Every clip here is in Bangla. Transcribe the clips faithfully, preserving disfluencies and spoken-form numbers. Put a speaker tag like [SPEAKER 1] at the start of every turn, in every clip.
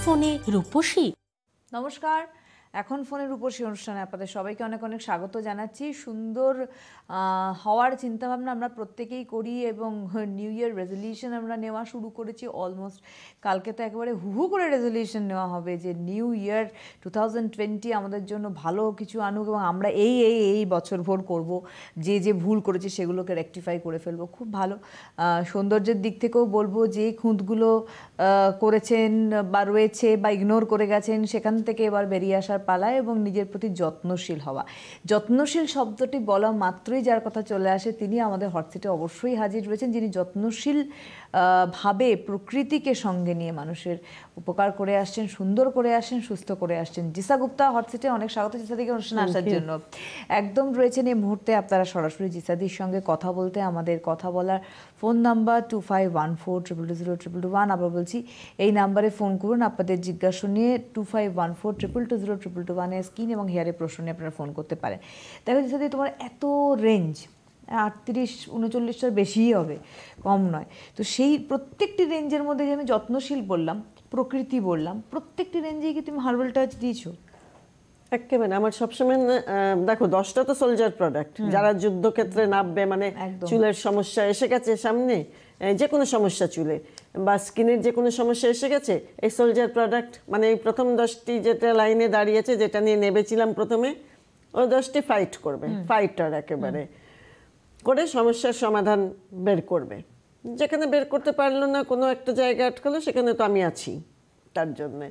[SPEAKER 1] ফোনে রূপসী।
[SPEAKER 2] নমস্কার, এখন ফোনে রূপসী অনুষ্ঠানে আপনাদের সবাইকে অনেক অনেক স্বাগত জানাচ্ছি। সুন্দর হওয়ার চিন্তাভাবনা আমরা প্রত্যেকেই করি এবং নিউ ইয়ার রেজলিউশন আমরা নেওয়া শুরু করেছি অলমোস্ট। কালকে তো একেবারে হুহু করে রেজলিউশন নেওয়া হবে যে new year two thousand twenty আমাদের জন্য ভালো কিছু আনুক এবং আমরা এই এই এই বছর ভোর করবো, যে যে ভুল করেছি সেগুলোকে রেকটিফাই করে ফেলবো। খুব ভালো। সৌন্দর্যের দিক থেকেও বলবো যে খুঁতগুলো করেছেন বা রয়েছে বা ইগনোর করে গেছেন সেখান থেকে এবার বেরিয়ে আসার পালা এবং নিজের প্রতি যত্নশীল হওয়া। যত্নশীল শব্দটি বলা মাত্রই যার কথা চলে আসে তিনি আমাদের হটসিটে অবশ্যই হাজির রয়েছেন, যিনি যত্নশীল ভাবে প্রকৃতিকে সঙ্গে নিয়ে মানুষের উপকার করে আসছেন, সুন্দর করে আসছেন, সুস্থ করে আসছেন। জিসা গুপ্তা হটসিটে অনেক স্বাগত জিসাদিকে অনুষ্ঠানে আসার জন্য। একদম রয়েছেন এই মুহূর্তে আপনারা সরাসরি জিসাদির সঙ্গে কথা বলতে। আমাদের কথা বলার phone number two five one four triple two zero triple two one. আবার বলছি এই নাম্বারে ফোন করুন, আপনাদের জিজ্ঞাসা নিয়ে two five one four triple two zero triple two ওয়ানে স্ক্রিন এবং হেয়ারের প্রশ্ন নিয়ে আপনারা ফোন করতে পারেন। দেখো জিসাদি, তোমার এত রেঞ্জ আটত্রিশ উনচল্লিশটার বেশিই হবে, কম নয়। তো সেই প্রত্যেকটি রেঞ্জের মধ্যে যে আমি যত্নশীল বললাম, প্রকৃতি বললাম, প্রত্যেকটি রেঞ্জেই কি তুমি হার্বাল টাচ দিয়েছো?
[SPEAKER 3] একেবারে আমার সবসময় দেখো দশটা তো সোলজার প্রোডাক্ট, যারা যুদ্ধক্ষেত্রে নামবে, মানে চুলের সমস্যা এসে গেছে সামনে, যে কোনো সমস্যা চুলে বা স্কিনের যে কোনো সমস্যা এসে গেছে, এই সোলজার প্রোডাক্ট মানে এই প্রথম দশটি যেটা লাইনে দাঁড়িয়েছে, যেটা নিয়ে নেবেছিলাম প্রথমে, ওই দশটি ফাইট করবে, ফাইটার একেবারে করে সমস্যার সমাধান বের করবে। যেখানে বের করতে পারলো না, কোনো একটা জায়গা আটকালো, সেখানে তো আমি আছি তার জন্যে।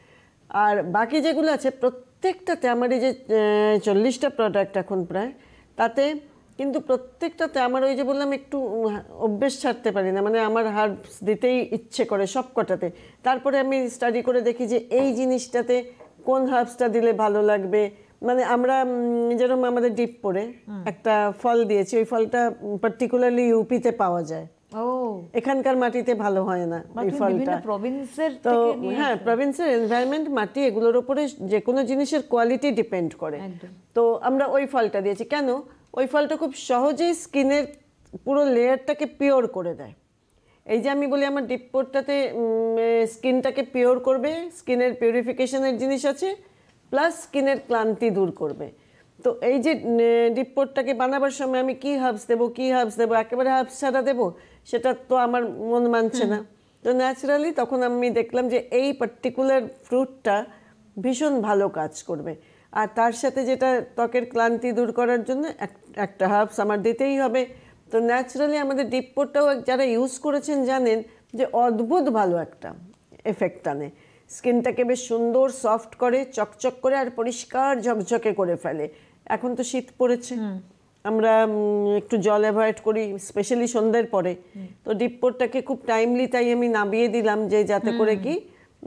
[SPEAKER 3] আর বাকি যেগুলো আছে প্রত্যেকটাতে আমার এই যে চল্লিশটা প্রোডাক্ট এখন প্রায়, তাতে কিন্তু প্রত্যেকটাতে আমার ওই যে বললাম একটু অভ্যেস ছাড়তে পারি না, মানে আমার হার্বস দিতেই ইচ্ছে করে সব কটাতে। তারপরে আমি স্টাডি করে দেখি যে এই জিনিসটাতে কোন হার্বসটা দিলে ভালো লাগবে। মানে আমরা যেরকম আমাদের ডিপ পরে একটা ফল দিয়েছি, ওই ফলটা পার্টিকুলারলি ইউপিতে পাওয়া যায়, এখানকার মাটিতে ভালো হয় না এই ফলটা। তো হ্যাঁ, প্রভিন্সের এনভায়রনমেন্ট, মাটি, এগুলোর উপরে যে কোনো জিনিসের কোয়ালিটি ডিপেন্ড করে। তো আমরা ওই ফলটা দিয়েছি। কেন? ওই ফলটা খুব সহজেই স্কিনের পুরো লেয়ারটাকে পিওর করে দেয়। এই যে আমি বলি আমার ডিপ পোরটাতে স্কিনটাকে পিওর করবে, স্কিনের পিউরিফিকেশনের জিনিস আছে, প্লাস স্কিনের ক্লান্তি দূর করবে। তো এই যে ডিপ পোরটাকে বানাবার সময় আমি কি হার্বস দেবো, কি হার্বস দেবো, একেবারে হার্বস ছাড়া দেবো, সেটা তো আমার মন মানছে না। তো ন্যাচারালি তখন আমি দেখলাম যে এই পার্টিকুলার ফ্রুটটা ভীষণ ভালো কাজ করবে। আর তার সাথে যেটা ত্বকের ক্লান্তি দূর করার জন্য একটা হার্বস আমার দিতেই হবে। তো ন্যাচারালি আমাদের ডিপ পোরটাও যারা ইউজ করেছেন জানেন যে অদ্ভুত ভালো একটা এফেক্ট আনে, স্কিনটাকে বেশ সুন্দর সফট করে, চকচক করে আর পরিষ্কার ঝকঝকে করে ফেলে। এখন তো শীত পড়েছে, আমরা একটু জল অ্যাভয়েড করি, স্পেশালি সন্ধ্যের পরে। তো ডিপ পোরটাকে খুব টাইমলি তাই আমি নামিয়ে দিলাম, যে যাতে করে কি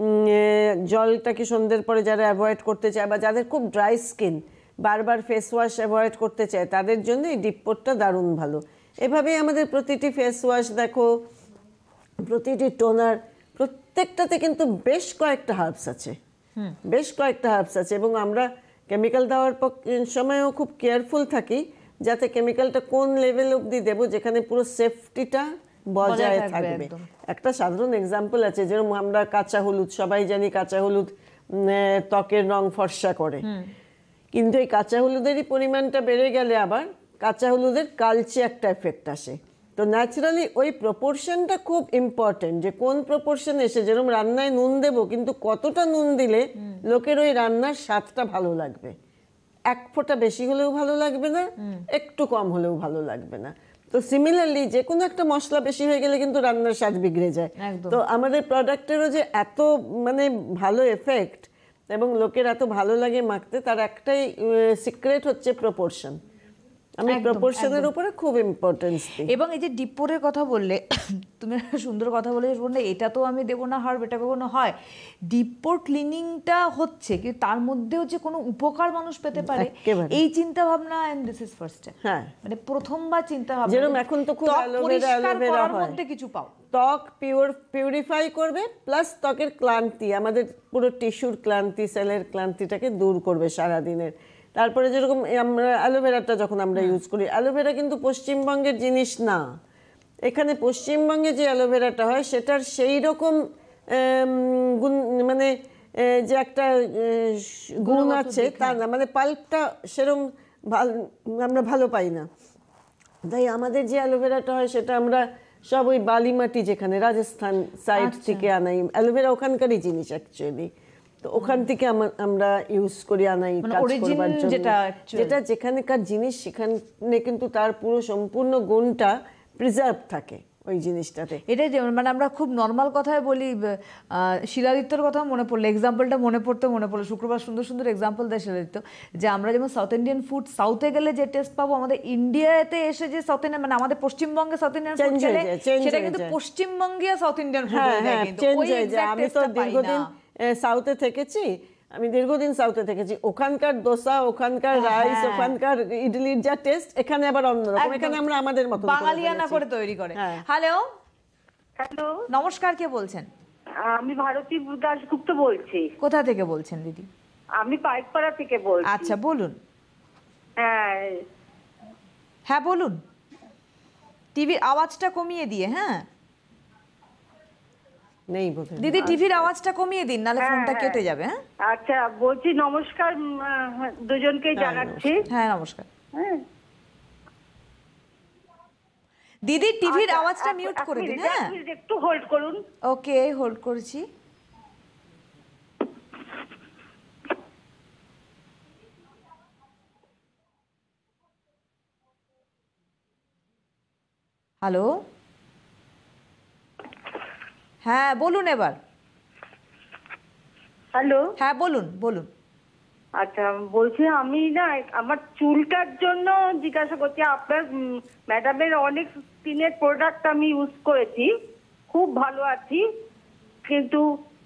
[SPEAKER 3] জলটাকে সন্ধ্যের পরে যারা অ্যাভয়েড করতে চায় বা যাদের খুব ড্রাই স্কিন, বারবার ফেস ওয়াশ অ্যাভয়েড করতে চায়, তাদের জন্য এই ডিপ পোরটা দারুণ ভালো। এভাবেই আমাদের প্রতিটি ফেস ওয়াশ দেখো, প্রতিটি টোনার, প্রত্যেকটাতে কিন্তু বেশ কয়েকটা হার্বস আছে, বেশ কয়েকটা হার্বস আছে। এবং আমরা কেমিক্যাল দেওয়ার সময়ও খুব কেয়ারফুল থাকি যাতে কেমিক্যালটা কোন লেভেল অবধি দেবো যেখানে পুরো সেফটিটা বজায় থাকবে। একটা সাধারণ এক্সাম্পল আছে, যেরকম আমরা কাঁচা হলুদ, সবাই জানি কাঁচা হলুদ ত্বকের রং ফর্সা করে, কিন্তু এই কাঁচা হলুদেরই পরিমাণটা বেড়ে গেলে আবার কাঁচা হলুদের কালচে একটা এফেক্ট আসে। তো ন্যাচারালি ওই প্রপোর্শনটা খুব ইম্পর্টেন্ট, যে কোন প্রপোর্শন এসে, যেরকম রান্নায় নুন দেবো, কিন্তু কতটা নুন দিলে লোকের ওই রান্নার স্বাদটা ভালো লাগবে। এক ফোঁটা বেশি হলেও ভালো লাগবে না, একটু কম হলেও ভালো লাগবে না। তো সিমিলারলি যে কোনো একটা মশলা বেশি হয়ে গেলে কিন্তু রান্নার স্বাদ বিগড়ে যায়। তো আমাদের প্রোডাক্টেরও যে এত মানে ভালো এফেক্ট এবং লোকের এত ভালো লাগে মাখতে, তার একটাই সিক্রেট হচ্ছে প্রপোর্শন। আমি প্রপোর্শনের উপরে খুব ইম্পর্টেন্স দিই।
[SPEAKER 2] এবং এই যে ডিপ পোরের কথা বললে, তুমি সুন্দর কথা বলে বললে এটা তো আমি দেবো না হার্ব, এটা দেবো না, হয় ডিপ পোর ক্লিনিংটা হচ্ছে কিন্তু তার মধ্যেও যে কোনো উপকার মানুষ পেতে পারে এই চিন্তা ভাবনা, and this is first step.
[SPEAKER 3] হ্যাঁ,
[SPEAKER 2] মানে প্রথমবার চিন্তা ভাবনা,
[SPEAKER 3] যেরকম এখন তো খুব অ্যালোভেরা অ্যালোভেরা হয়,
[SPEAKER 2] মধ্যে কিছু পাও,
[SPEAKER 3] ত্বক পিওর পিউরিফাই করবে, প্লাস ত্বকের ক্লান্তি, আমাদের পুরো টিস্যুর ক্লান্তি, সেলের ক্লান্তিটাকে দূর করবে সারাদিনের। তারপরে যেরকম আমরা অ্যালোভেরাটা যখন আমরা ইউজ করি, অ্যালোভেরা কিন্তু পশ্চিমবঙ্গের জিনিস না। এখানে পশ্চিমবঙ্গে যে অ্যালোভেরাটা হয় সেটার সেই রকম আম, গুণ মানে আহ, যে একটা আহ, গুণ
[SPEAKER 2] গুণগত
[SPEAKER 3] আছে
[SPEAKER 2] দিক,
[SPEAKER 3] তা না, মানে পাল্পটা সেরম ভালো আমরা ভালো পাই না। তাই আমাদের যে অ্যালোভেরাটা হয় সেটা আমরা সব ওই বালিমাটি, যেখানে রাজস্থান সাইড
[SPEAKER 2] আচ্ছা।
[SPEAKER 3] থেকে আনাই। অ্যালোভেরা ওখানকারই জিনিস অ্যাকচুয়ালি, তো ওখান থেকে আমা- আমরা ইউজ করি আনাই
[SPEAKER 2] মানে
[SPEAKER 3] কাজ
[SPEAKER 2] origin
[SPEAKER 3] করবার জন্য।
[SPEAKER 2] যেটা actual।
[SPEAKER 3] যেটা যেখানকার জিনিস সেখানে কিন্তু তার পুরো সম্পূর্ণ গুণটা প্রিজার্ভ থাকে ওই জিনিসটাতে।
[SPEAKER 2] এটাই যে মানে আমরা খুব নর্মাল কথায় বলি, আহ, শিলাদিত্যর কথা মনে পড়লো, এক্সাম্পলটা মনে পড়তে মনে পড়লো, শুক্রবার সুন্দর সুন্দর এক্সাম্পল দেয় শিলাদিত্য, যে আমরা যেমন সাউথ ইন্ডিয়ান ফুড সাউথে গেলে যে টেস্ট পাবো, আমাদের ইন্ডিয়াতে এসে যে সাউথ ইন্ডিয়ান মানে আমাদের পশ্চিমবঙ্গে সাউথ ইন্ডিয়ান ফুড
[SPEAKER 3] Change হয়ে
[SPEAKER 2] খেলে
[SPEAKER 3] যায়, change
[SPEAKER 2] সেটা
[SPEAKER 3] হয়ে
[SPEAKER 2] কিন্তু
[SPEAKER 3] যায়।
[SPEAKER 2] পশ্চিমবঙ্গীয় সাউথ ইন্ডিয়ান ফুড
[SPEAKER 3] হ্যাঁ
[SPEAKER 2] হয়ে যায়,
[SPEAKER 3] হ্যাঁ
[SPEAKER 2] কিন্তু
[SPEAKER 3] চেঞ্জ
[SPEAKER 2] ওই
[SPEAKER 3] হয়ে যায়।
[SPEAKER 2] exact
[SPEAKER 3] আমি তো
[SPEAKER 2] taste টা পাই
[SPEAKER 3] দীর্ঘদিন
[SPEAKER 2] না।
[SPEAKER 3] সাউথে থেকেছি, আমি দীর্ঘদিন সাউথে থেকেছি। ওখানকার দোসা, ওখানকার রাইস,
[SPEAKER 2] হ্যাঁ।
[SPEAKER 3] ওখানকার ইডলির যা টেস্ট, এখানে আবার অন্যরকম।
[SPEAKER 2] একদম।
[SPEAKER 3] এখানে আমরা আমাদের মতো করে
[SPEAKER 2] বাঙালিয়ানা
[SPEAKER 3] ফেলেছি।
[SPEAKER 2] করে তৈরি করে।
[SPEAKER 3] হ্যাঁ।
[SPEAKER 2] হ্যালো,
[SPEAKER 1] হ্যালো,
[SPEAKER 2] নমস্কার, কে বলছেন?
[SPEAKER 1] আমি ভারতী দাশগুপ্ত বলছি।
[SPEAKER 2] কোথা থেকে বলছেন দিদি?
[SPEAKER 1] আমি পাইকপাড়া থেকে বলছি।
[SPEAKER 2] আচ্ছা বলুন।
[SPEAKER 1] হ্যাঁ,
[SPEAKER 2] হ্যাঁ বলুন, টিভির আওয়াজটা কমিয়ে দিয়ে। হ্যাঁ
[SPEAKER 3] নেই বোধহয়।
[SPEAKER 2] দিদি, টিভির আওয়াজটা কমিয়ে দিন, নাহলে
[SPEAKER 1] হ্যাঁ,
[SPEAKER 2] ফোনটা
[SPEAKER 1] হ্যাঁ।
[SPEAKER 2] কেটে যাবে। হ্যাঁ
[SPEAKER 1] আচ্ছা বলছি নমস্কার উম, আহ, দুজনকেই জানাচ্ছি।
[SPEAKER 2] হ্যাঁ নমস্কার
[SPEAKER 1] হ্যাঁ।
[SPEAKER 2] দিদি, টিভির
[SPEAKER 1] আচ্ছা,
[SPEAKER 2] আওয়াজটা
[SPEAKER 1] এক-
[SPEAKER 2] মিউট
[SPEAKER 1] এক
[SPEAKER 2] করে দিন।
[SPEAKER 1] মিনিট,
[SPEAKER 2] হ্যাঁ
[SPEAKER 1] এক মিনিট, একটু হোল্ড করুন।
[SPEAKER 2] ওকে, হোল্ড করছি। হ্যালো, হ্যাঁ বলুন এবার।
[SPEAKER 1] হ্যালো,
[SPEAKER 2] হ্যাঁ বলুন বলুন।
[SPEAKER 1] আচ্ছা বলছি আমি না আমার চুলটার জন্য জিজ্ঞাসা করছি। আপনার ম্যাডামের অনেক স্কিনের প্রোডাক্ট আমি ইউজ করেছি, খুব ভালো আছি, কিন্তু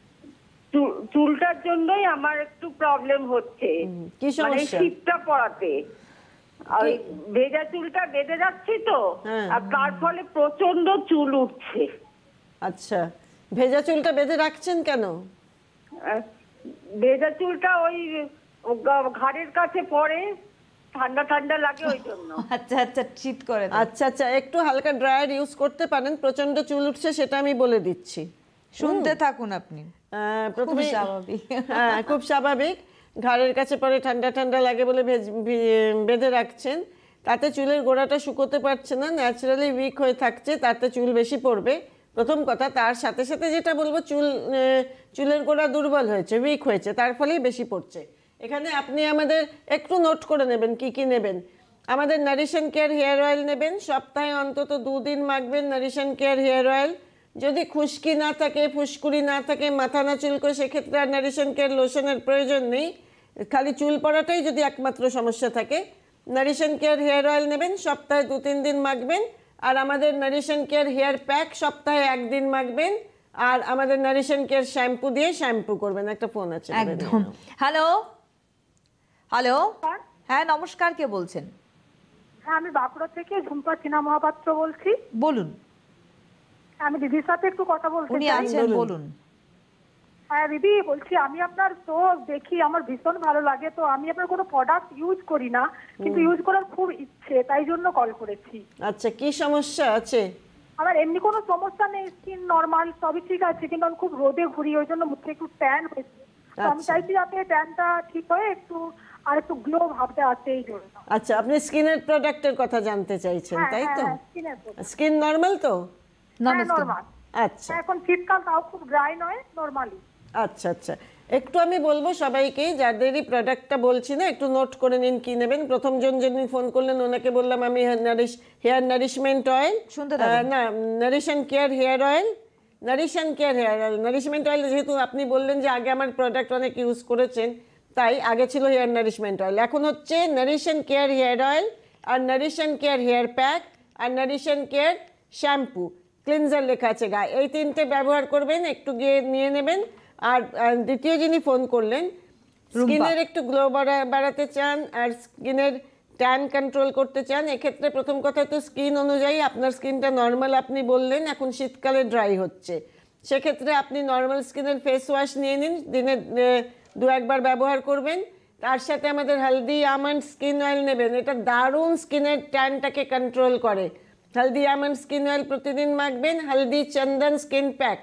[SPEAKER 1] চু- চুলটার জন্যই আমার একটু প্রবলেম হচ্ছে।
[SPEAKER 3] কি
[SPEAKER 1] মানে
[SPEAKER 3] সমস্যা?
[SPEAKER 1] শীতটা পড়াতে আর ওই ভেজা চুলটা বেঁধে যাচ্ছি তো,
[SPEAKER 3] হ্যাঁ।
[SPEAKER 1] আর তার ফলে প্রচন্ড চুল উঠছে।
[SPEAKER 3] আচ্ছা, ভেজা চুলটা বেঁধে রাখছেন কেন?
[SPEAKER 1] আহ, ভেজা চুলটা ওই গা- ঘাড়ের কাছে পড়ে, ঠান্ডা ঠান্ডা লাগে ওই জন্য।
[SPEAKER 2] আচ্ছা আচ্ছা, শীত করে দেন।
[SPEAKER 3] আচ্ছা আচ্ছা, একটু হালকা ড্রায়ার ইউজ করতে পারেন। প্রচন্ড চুল উঠছে সেটা আমি বলে দিচ্ছি।
[SPEAKER 2] শুনতে থাকুন আপনি।
[SPEAKER 3] আহ,
[SPEAKER 2] খুব
[SPEAKER 3] প্রথমে
[SPEAKER 2] স্বাভাবিক।
[SPEAKER 3] হ্যাঁ খুব স্বাভাবিক। ঘাড়ের কাছে পরে ঠান্ডা ঠান্ডা লাগে বলে ভেজ- ভি- বেঁধে রাখছেন, তাতে চুলের গোড়াটা শুকোতে পারছে না, ন্যাচারালি উইক হয়ে থাকছে, তাতে চুল বেশি পড়বে প্রথম কথা। তার সাথে সাথে যেটা বলবো, চুল আহ, চুলের গোড়া দুর্বল হয়েছে, উইক হয়েছে, তার ফলেই বেশি পড়ছে। এখানে আপনি আমাদের একটু নোট করে নেবেন কি কি নেবেন। আমাদের নারিশন কেয়ার হেয়ার অয়েল নেবেন, সপ্তাহে অন্তত দুদিন মাখবেন নারিশন কেয়ার হেয়ার অয়েল। যদি খুশকি না থাকে, ফুসকুড়ি না থাকে, মাথা না চুলকোয়, সেক্ষেত্রে আর নারিশন কেয়ার লোশনের প্রয়োজন নেই। খালি চুল পড়াটাই যদি একমাত্র সমস্যা থাকে, নারিশন কেয়ার হেয়ার অয়েল নেবেন, সপ্তাহে দু তিন দিন মাখবেন। আর আমাদের নারিশন কেয়ার হেয়ার প্যাক সপ্তাহে একদিন মাখবেন। আর আমাদের নারিশন কেয়ার শ্যাম্পু দিয়ে শ্যাম্পু করবেন। একটা ফোন আছে, বলে নিয়ে
[SPEAKER 2] একদম।
[SPEAKER 3] নাও।
[SPEAKER 2] হ্যালো হ্যালো, হ্যাঁ নমস্কার, কে বলছেন?
[SPEAKER 4] হ্যাঁ, আমি বাঁকুড়া থেকে ঝুম্পা সিনহা মহাপাত্র বলছি।
[SPEAKER 2] বলুন।
[SPEAKER 4] আমি দিদির সাথে একটু কথা বলতে
[SPEAKER 2] উনি
[SPEAKER 4] চাই।
[SPEAKER 2] আছেন, বলুন।
[SPEAKER 4] হ্যাঁ দিদি, বলছি আমি আপনার শো দেখি, আমার ভীষণ ভালো লাগে। তো আমি আপনার কোনো প্রোডাক্ট ইউজ করি না, কিন্তু ইউজ করার খুব ইচ্ছে, তাই জন্য কল করেছি।
[SPEAKER 3] আচ্ছা, কি সমস্যা আছে?
[SPEAKER 4] আমার এমনি কোনো সমস্যা নেই, স্কিন নর্মাল, সবই ঠিক আছে, কিন্তু আমি খুব রোদে ঘুরি, ওই জন্য মুখে একটু ট্যান হয়েছে। তো আমি
[SPEAKER 3] আচ্ছা।
[SPEAKER 4] চাইছি যাতে ট্যানটা ঠিক হয়ে একটু আর একটু গ্লো ভাবতে আসে, এই জন্য।
[SPEAKER 3] আচ্ছা, আপনি স্কিনের প্রোডাক্টের কথা জানতে চাইছেন,
[SPEAKER 4] হ্যাঁ
[SPEAKER 3] তাই
[SPEAKER 4] হ্যাঁ
[SPEAKER 3] তো?
[SPEAKER 4] হ্যাঁ, স্কিনের প্রোডাক্ট।
[SPEAKER 3] স্কিন নর্মাল তো?
[SPEAKER 4] হ্যাঁ
[SPEAKER 2] নমস্কার।
[SPEAKER 4] নর্মাল।
[SPEAKER 3] আচ্ছা
[SPEAKER 4] এখন শীতকাল, তাও খুব ড্রাই নয়, নর্মালি।
[SPEAKER 3] আচ্ছা আচ্ছা, একটু আমি বলবো সবাইকে, যাদেরই প্রোডাক্টটা বলছি না, একটু নোট করে নিন কি নেবেন। প্রথম জন যিনি ফোন করলেন ওনাকে বললাম আমি নারিশ হেয়ার নারিশমেন্ট অয়েল,
[SPEAKER 2] শুনতে থাকুন।
[SPEAKER 3] না nourish and care hair oil, nourish and care hair oil, nourishment oil. যেহেতু আপনি বললেন যে আগে আমার প্রোডাক্ট অনেক ইউজ করেছেন, তাই আগে ছিল হেয়ার নারিশমেন্ট অয়েল, এখন হচ্ছে নারিশন কেয়ার হেয়ার অয়েল, আর নারিশন কেয়ার হেয়ার প্যাক, আর নারিশন কেয়ার শ্যাম্পু, ক্লিনজার লেখা আছে গায়ে। এই তিনটে ব্যবহার করবেন, একটু গিয়ে নিয়ে নেবেন। আর আর দ্বিতীয় যিনি ফোন করলেন, স্কিনের একটু গ্লো বাড়াতে চান আর স্কিনের ট্যান কন্ট্রোল করতে চান, এক্ষেত্রে প্রথম কথা তো স্কিন অনুযায়ী আপনার স্কিনটা নর্মাল, আপনি বললেন এখন শীতকালে ড্রাই হচ্ছে, সেক্ষেত্রে আপনি নর্মাল স্কিনের ফেস ওয়াশ নিয়ে নিন, দিনে দু একবার ব্যবহার করবেন। তার সাথে আমাদের হলদি আমন্ড স্কিন অয়েল নেবেন, এটা দারুণ স্কিনের ট্যানটাকে কন্ট্রোল করে। হলদি আমন্ড স্কিন অয়েল প্রতিদিন মাখবেন। হলদি চন্দন স্কিন প্যাক,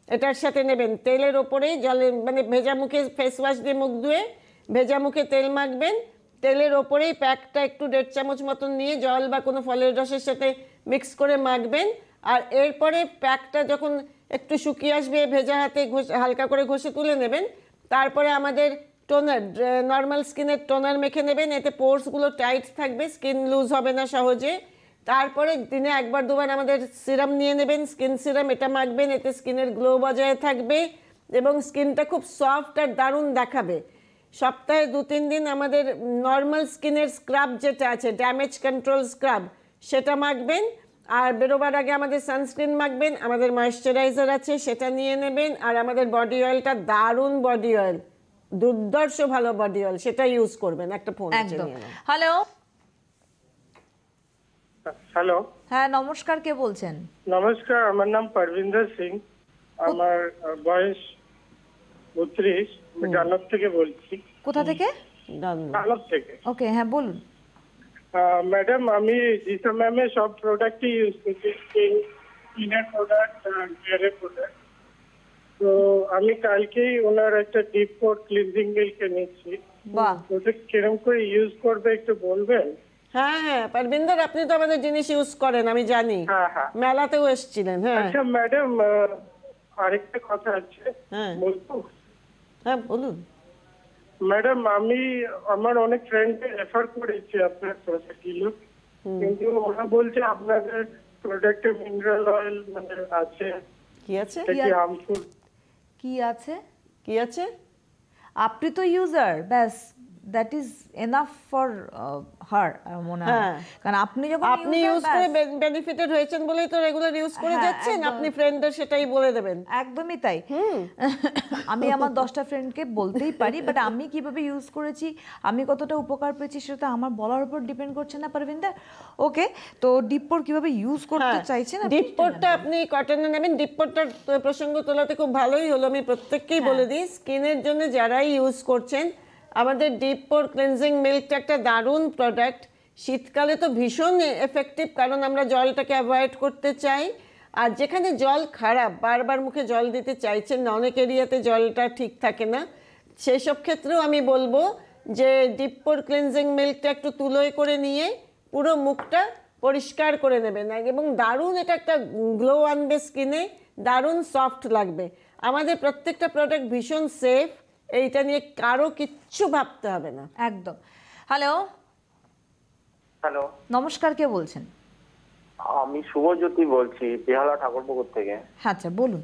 [SPEAKER 3] এটার সাথে নেবেন। তেলের ওপরে জলে মানে ভেজা মুখে ফেস ওয়াশ দিয়ে মুখ ধুয়ে ভেজা মুখে তেল মাখবেন, তেলের ওপরেই প্যাকটা একটু দেড় চামচ মতন নিয়ে জল বা কোনো ফলের রসের সাথে মিক্স করে মাখবেন। আর এরপরে প্যাকটা যখন একটু শুকিয়ে আসবে ভেজা হাতে ঘষে হালকা করে ঘষে তুলে নেবেন। তারপরে আমাদের টোনার, নর্মাল স্কিনের টোনার মেখে নেবেন, এতে পোর্সগুলো টাইট থাকবে, স্কিন লুজ হবে না সহজে। তারপরে দিনে একবার দুবার আমাদের সিরাম নিয়ে নেবেন, স্কিন সিরাম, এটা মাখবেন, এতে স্কিনের গ্লো বজায় থাকবে এবং স্কিনটা খুব সফট আর দারুণ দেখাবে। সপ্তাহে দু তিন দিন আমাদের নর্মাল স্কিনের স্ক্রাব যেটা আছে, ড্যামেজ কন্ট্রোল স্ক্রাব, সেটা মাখবেন। আর বেরোবার আগে আমাদের সানস্ক্রিন মাখবেন, আমাদের ময়েশ্চারাইজার আছে সেটা নিয়ে নেবেন। আর আমাদের বডি অয়েলটা দারুণ বডি অয়েল, দুর্ধর্ষ ভালো বডি অয়েল, সেটা ইউজ করবেন। একটা ফোন আছে
[SPEAKER 2] একদম।
[SPEAKER 3] নিয়ে নাও।
[SPEAKER 2] হ্যালো,
[SPEAKER 5] হ্যালো,
[SPEAKER 2] হ্যাঁ নমস্কার, কে বলছেন?
[SPEAKER 5] নমস্কার, আমার নাম পারভিন্দর সিং, আমার আহ, বয়স বত্রিশ, আমি ডানলপ থেকে বলছি।
[SPEAKER 2] কোথা থেকে?
[SPEAKER 3] ডান-
[SPEAKER 5] ডানলপ থেকে।
[SPEAKER 2] ওকে, হ্যাঁ বলুন।
[SPEAKER 5] আহ, ম্যাডাম, আমি জিসা ম্যামের সব প্রোডাক্টই ইউজ করছি, স্কিনের প্রোডাক্ট, হেয়ারের প্রোডাক্ট। তো আমি কালকেই ওনার একটা ডিপ পোর ক্লিনজিং মিল্ক এনেছি।
[SPEAKER 2] বাহ,
[SPEAKER 5] ওটা কিরকম করে ইউজ করবে একটু বলবেন?
[SPEAKER 3] হ্যাঁ হ্যাঁ পারবিন্দর, আপনি তো আমাদের জিনিস ইউজ করেন, আমি জানি,
[SPEAKER 5] হ্যাঁ হ্যাঁ।
[SPEAKER 3] মেলাতেও এসেছিলেন। হ্যাঁ
[SPEAKER 5] আচ্ছা ম্যাডাম, আরেকটা কথা আছে,
[SPEAKER 3] হ্যাঁ
[SPEAKER 5] বলবো?
[SPEAKER 3] হ্যাঁ বলুন।
[SPEAKER 5] ম্যাডাম, আমি আমার অনেক ফ্রেন্ডকে রেফার করেছি আপনার প্রোডাক্টগুলো, কিন্তু ওরা বলছে আপনাদের প্রোডাক্টে মিনারেল অয়েল মানে আছে,
[SPEAKER 3] কি আছে?
[SPEAKER 5] এটা কি হার্মফুল?
[SPEAKER 2] কি আছে?
[SPEAKER 3] কি আছে?
[SPEAKER 2] আপনি তো ইউজার, ব্যাস that is enough for her মনে হয়।
[SPEAKER 3] হ্যাঁ।
[SPEAKER 2] কারণ আপনি যখন
[SPEAKER 3] আপনি
[SPEAKER 2] user,
[SPEAKER 3] ইউজ করে
[SPEAKER 2] ব্যাস,
[SPEAKER 3] বেনিফিটেড হয়েছেন বলেই তো রেগুলার ইউজ করে
[SPEAKER 2] হ্যাঁ,
[SPEAKER 3] যাচ্ছেন।
[SPEAKER 2] একদম।
[SPEAKER 3] আপনি ফ্রেন্ডদের সেটাই বলে দেবেন।
[SPEAKER 2] একদমই তাই। আমি আমার দশটা ফ্রেন্ডকে বলতেই পারি, বাট আমি কিভাবে ইউজ করেছি, আমি কতটা উপকার পেয়েছি, সেটা আমার বলার উপর ডিপেন্ড করছে না পারবিন্দর। ওকে, তো ডিপোর কিভাবে ইউজ করতে চাইছেন আপনি?
[SPEAKER 3] ডিপপোরটা আপনি কটনে নেবেন। ডিপপোরটার প্রসঙ্গ তোলাতে খুব ভালোই হলো, আমি প্রত্যেককেই বলে দিই, স্কিনের জন্য যারাই ইউজ করছেন, আমাদের ডিপপোর ক্লিনজিং মিল্কটা একটা দারুণ প্রোডাক্ট। শীতকালে তো ভীষণ এফেক্টিভ, কারণ আমরা জলটাকে অ্যাভয়েড করতে চাই। আর যেখানে জল খারাপ, বারবার মুখে জল দিতে চাইছেন না, অনেক এরিয়াতে জলটা ঠিক থাকে না, সেই সব ক্ষেত্রেও আমি বলবো যে ডিপপোর ক্লিনজিং মিল্কটা একটু তুলোয় করে নিয়ে পুরো মুখটা পরিষ্কার করে নেবেন এবং দারুণ এটা একটা গ্লো আনবে স্কিনে, দারুণ সফট লাগবে। আমাদের প্রত্যেকটা প্রোডাক্ট ভীষণ সেফ, এইটা নিয়ে কারো কিচ্ছু ভাবতে হবে না।
[SPEAKER 2] একদম। হ্যালো,
[SPEAKER 6] হ্যালো,
[SPEAKER 2] নমস্কার, কে বলছেন?
[SPEAKER 6] আমি শুভজ্যোতি বলছি, বেহালা ঠাকুরপুকুর থেকে।
[SPEAKER 2] আচ্ছা বলুন।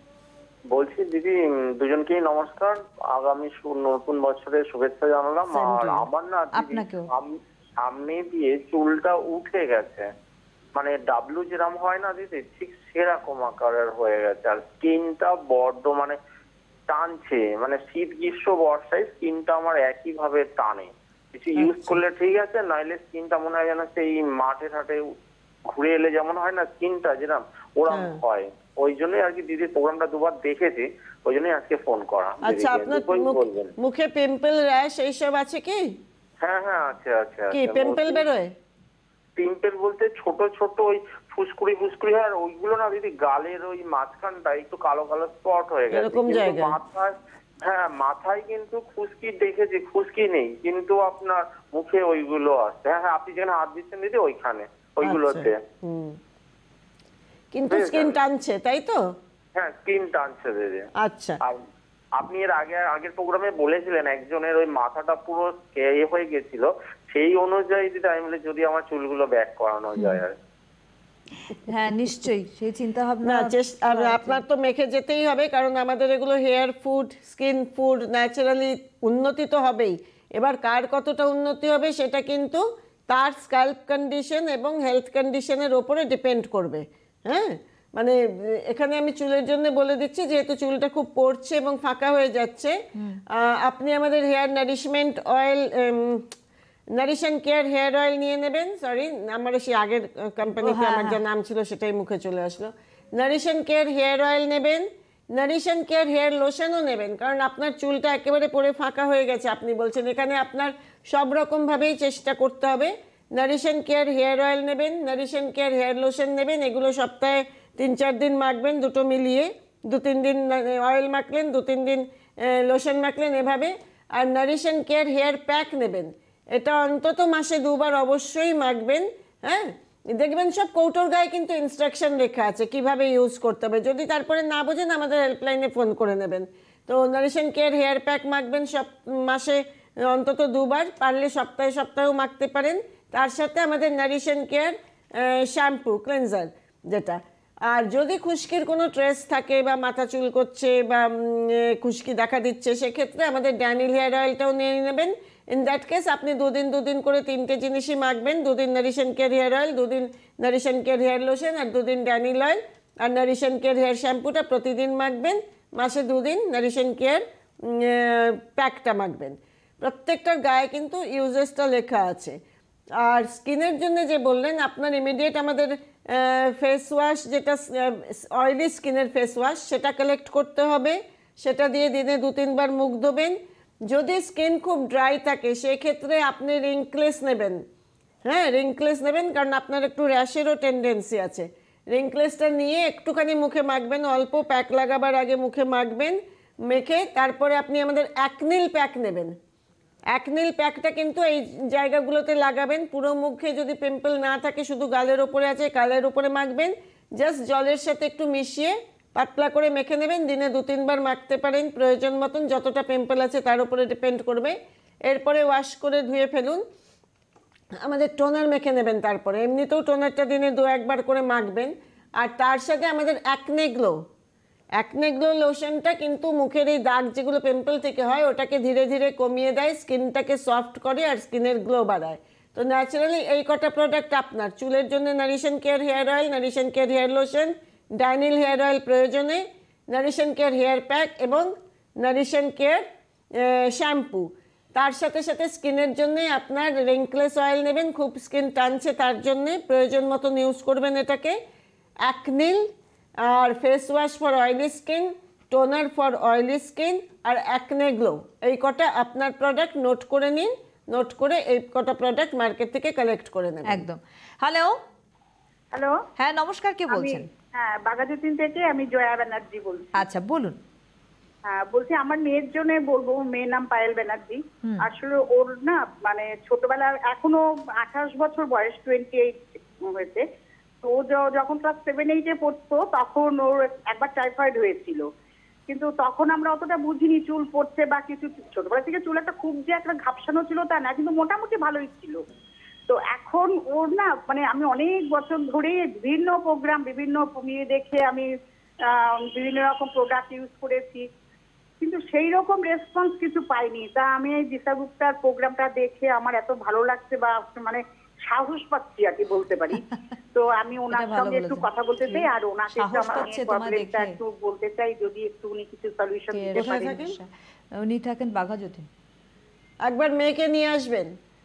[SPEAKER 6] বলছি দিদি, উম, দুজনকেই নমস্কার, আগামী সু- নতুন বছরের শুভেচ্ছা জানালাম।
[SPEAKER 3] Same to
[SPEAKER 6] R
[SPEAKER 3] you.
[SPEAKER 6] আমার না দিদি,
[SPEAKER 2] আপনাকেও।
[SPEAKER 6] সাম- সামনে দিয়ে চুলটা উঠে গেছে, মানে ডাবলু যেরকম হয় না দিদি, ঠিক সেরকম আকারের হয়ে গেছে। আর স্কিনটা বড্ড মানে টানছে, মানে শীত গ্রীষ্ম বর্ষায় স্কিনটা আমার একই ভাবে টানে। কিছু ইউজ করলে ঠিক আছে, নাইলে স্কিনটা মনে হয় যেন সেই মাঠে ঘাটে ঘুরে এলে যেমন হয় না স্কিনটা, যেরকম ওরকম হয়। ওই জন্যই আর কি দিদির প্রোগ্রামটা দুবার দেখেছি, ওই জন্যই আজকে ফোন করা।
[SPEAKER 3] আচ্ছা, আপনার
[SPEAKER 6] দিদিকে দুটোই
[SPEAKER 3] মুখ-
[SPEAKER 6] বলবেন।
[SPEAKER 3] মুখে পিম্পল, র্যাশ এইসব আছে কি?
[SPEAKER 6] হ্যাঁ হ্যাঁ আছে আছে
[SPEAKER 3] কি
[SPEAKER 6] আছে।
[SPEAKER 3] পিম্পল
[SPEAKER 6] বলছি,
[SPEAKER 3] বেরোয়?
[SPEAKER 6] পিম্পল বলতে ছোট ছোট ওই ফুসকুড়ি ফুসকুড়ি হয়, আর ওইগুলো না দিদি গালের ওই মাঝখানটা একটু কালো কালো স্পট হয়ে গেছে।
[SPEAKER 3] এরকম
[SPEAKER 6] কিন্তু
[SPEAKER 3] জায়গায়?
[SPEAKER 6] মাথায়, হ্যাঁ মাথায় কিন্তু খুশকি দেখেছি, খুশকি নেই, কিন্তু আপনার মুখে ওইগুলো আছে। হ্যাঁ হ্যাঁ, আপনি যেখানে হাত দিচ্ছেন দিদি ওইখানে, ওইগুলোতে।
[SPEAKER 3] আচ্ছা, হুম। কিন্তু
[SPEAKER 6] বুঝেছেন?
[SPEAKER 3] স্কিন টানছে, তাই তো?
[SPEAKER 6] হ্যাঁ স্কিন টানছে দিদি।
[SPEAKER 3] আচ্ছা,
[SPEAKER 6] আর আপনি এর আগে আগের প্রোগ্রামে বলেছিলেন একজনের ওই মাথাটা পুরো এ হয়ে গেছিল, সেই অনুযায়ী দিদি আমি বলি যদি আমার চুলগুলো ব্যাক করানো যায় আর।
[SPEAKER 2] হ্যাঁ নিশ্চয়ই, সেই চিন্তা ভাবনা।
[SPEAKER 3] না চেষ্টা, আপনার তো মেখে যেতেই হবে, কারণ আমাদের এগুলো hair food, skin food, naturally উন্নতি তো হবেই। এবার কার কতটা উন্নতি হবে সেটা কিন্তু তার স্ক্যাল্প কন্ডিশন এবং হেলথ কন্ডিশনের ওপরে ডিপেন্ড করবে। হ্যাঁ, মানে এখানে আমি চুলের জন্য বলে দিচ্ছি, যেহেতু চুলটা খুব পড়ছে এবং ফাঁকা হয়ে যাচ্ছে, আহ, আপনি আমাদের hair nourishment oil, nourish and care hair oil নিয়ে নেবেন। সরি, আমার সেই আগের কোম্পানিতে আমার যা নাম ছিল সেটাই মুখে চলে আসলো। নারিশন কেয়ার হেয়ার অয়েল নেবেন, নারিশন কেয়ার হেয়ার লোশনও নেবেন, কারণ আপনার চুলটা একেবারে পরে ফাঁকা হয়ে গেছে আপনি বলছেন। এখানে আপনার সব রকমভাবেই চেষ্টা করতে হবে। নারিশন কেয়ার হেয়ার অয়েল নেবেন, নারিশন কেয়ার হেয়ার লোশন নেবেন, এগুলো সপ্তাহে তিন চার দিন মাখবেন দুটো মিলিয়ে, দু তিন দিন অয়েল মাখলেন, দু তিন দিন লোশন মাখলেন, এভাবে। আর nourish and care hair pack নেবেন, এটা অন্তত মাসে দুবার অবশ্যই মাখবেন। হ্যাঁ, দেখবেন সব কৌটোর গায়ে কিন্তু ইনস্ট্রাকশন লেখা আছে কিভাবে ইউজ করতে হবে। যদি তারপরে না বোঝেন আমাদের হেল্পলাইনে ফোন করে নেবেন। তো nourish and care hair pack মাখবেন সব মাসে অন্তত দুবার, পারলে সপ্তাহে সপ্তাহেও মাখতে পারেন। তার সাথে আমাদের nourish and care shampoo cleanser যেটা। আর যদি খুশকির কোনো ট্রেস থাকে বা মাথা চুল করছে বা খুশকি দেখা দিচ্ছে, সেক্ষেত্রে আমাদের ড্যানিল হেয়ার অয়েলটাও নিয়ে নেবেন। ইন দ্যাট কেস আপনি দুদিন দুদিন করে তিনটে জিনিসই মাখবেন, দুদিন nourish and care hair oil, দুদিন nourish and care hair lotion, আর দুদিন ড্যানিল অয়েল। আর নারিশ অ্যান্ড কেয়ার হেয়ার শ্যাম্পুটা প্রতিদিন মাখবেন, মাসে দুদিন নারিশ অ্যান্ড কেয়ার প্যাকটা মাখবেন। প্রত্যেকটার গায়ে কিন্তু ইউজেসটা লেখা আছে। আর স্কিনের জন্য যে বললেন, আপনার ইমিডিয়েট আমাদের ফেস ওয়াশ, যেটা অয়েলি স্কিনের ফেস ওয়াশ, সেটা কালেক্ট করতে হবে। সেটা দিয়ে দিনে দু তিনবার মুখ ধোবেন। যদি স্কিন খুব ড্রাই থাকে সেক্ষেত্রে আপনি রিঙ্কলেস নেবেন। হ্যাঁ, রিঙ্কলেস নেবেন, কারণ আপনার একটু র্যাশেরও টেন্ডেন্সি আছে। রিঙ্কলেসটা নিয়ে একটুখানি মুখে মাখবেন, অল্প প্যাক লাগাবার আগে মুখে মাখবেন। মেখে তারপরে আপনি আমাদের অ্যাকনিল প্যাক নেবেন। অ্যাকনিল প্যাকটা কিন্তু এই জায়গাগুলোতে লাগাবেন। পুরো মুখে যদি পিম্পল না থাকে, শুধু গালের ওপরে আছে, গালের ওপরে মাখবেন। জাস্ট জলের সাথে একটু মিশিয়ে পাতলা করে মেখে নেবেন। দিনে দু তিনবার মাখতে পারেন প্রয়োজন মতন, যতটা পিম্পল আছে তার উপরে ডিপেন্ড করবে। এরপরে ওয়াশ করে ধুয়ে ফেলুন। আমাদের টোনার মেখে নেবেন। তারপরে এমনিতেও টোনারটা দিনে দু একবার করে মাখবেন। আর তার সাথে আমাদের অ্যাকনে গ্লো অ্যাকনে গ্লো লোশনটা কিন্তু মুখের এই দাগ যেগুলো পিম্পল থেকে হয় ওটাকে ধীরে ধীরে কমিয়ে দেয়, স্কিনটাকে সফট করে আর স্কিনের গ্লো বাড়ায়। তো ন্যাচারালি এই কটা প্রোডাক্ট আপনার চুলের জন্য nourish and care hair oil, nourish and care hair lotion, ড্যানিল হেয়ার অয়েল প্রয়োজনে, nourish and care hair pack এবং নারিশ অ্যান্ড কেয়ার শ্যাম্পু। তার সাথে সাথে স্কিনের জন্য আপনার রিঙ্কলেস অয়েল নেবেন, খুব স্কিন টানছে তার জন্যে প্রয়োজন মতন ইউজ করবেন এটাকে। অ্যাকনিল আর face wash for oily skin, toner for oily skin আর অ্যাকনে গ্লো, এই কটা আপনার প্রোডাক্ট নোট করে নিন। নোট করে এই কটা প্রোডাক্ট মার্কেট থেকে কালেক্ট করে নেবেন।
[SPEAKER 2] একদম। হ্যালো
[SPEAKER 4] হ্যালো,
[SPEAKER 2] হ্যাঁ নমস্কার, কে বলছেন?
[SPEAKER 4] হ্যাঁ, বাঘাযতীন থেকে আমি জয়া ব্যানার্জি বলছি।
[SPEAKER 2] আচ্ছা বলুন।
[SPEAKER 4] হ্যাঁ, বলছি আমার মেয়ের জন্য বলবো। মেয়ের নাম পায়েল ব্যানার্জি। আসলে ওর না মানে ছোটবেলা, এখনো আঠাশ বছর বয়স, টোয়েন্টি এইট হয়েছে। তো ও য- যখন ক্লাস সেভেন এইটে পড়তো তখন ওর একবার টাইফয়েড হয়েছিল। কিন্তু তখন আমরা অতটা বুঝিনি চুল পড়ছে বা কিছু। ছোটবেলা থেকে চুল একটা খুব যে একটা ঘাপসানো ছিল তা না, কিন্তু মোটামুটি ভালোই ছিল। তো এখন ওর না মানে আমি অনেক বছর ধরে বিভিন্ন প্রোগ্রাম, বিভিন্ন ইয়ে দেখে আমি আহ, বিভিন্ন রকম প্রোডাক্ট ইউজ করেছি, কিন্তু সেই রকম রেসপন্স কিছু পাইনি। তা আমি এই দিশা গুপ্তার প্রোগ্রামটা দেখে আমার এত ভালো লাগছে, বা মানে সাহস পাচ্ছি আর কি বলতে পারি। তো আমি ওনার
[SPEAKER 2] এটা ভালো
[SPEAKER 4] সঙ্গে একটু
[SPEAKER 2] বলেছেন।
[SPEAKER 4] কথা বলতে চাই, আর ওনাকে একটু
[SPEAKER 2] সাহস
[SPEAKER 4] আমার
[SPEAKER 2] পাচ্ছে তোমায়
[SPEAKER 4] প্রবলেমটা
[SPEAKER 2] দেখে।
[SPEAKER 4] একটু বলতে চাই, যদি একটু উনি কিছু সলিউশন দিতে
[SPEAKER 3] কোথায়
[SPEAKER 4] পারেন।
[SPEAKER 3] থাকেন?
[SPEAKER 2] উনি থাকেন বাঘাযতীন।
[SPEAKER 3] একবার মেয়েকে নিয়ে আসবেন।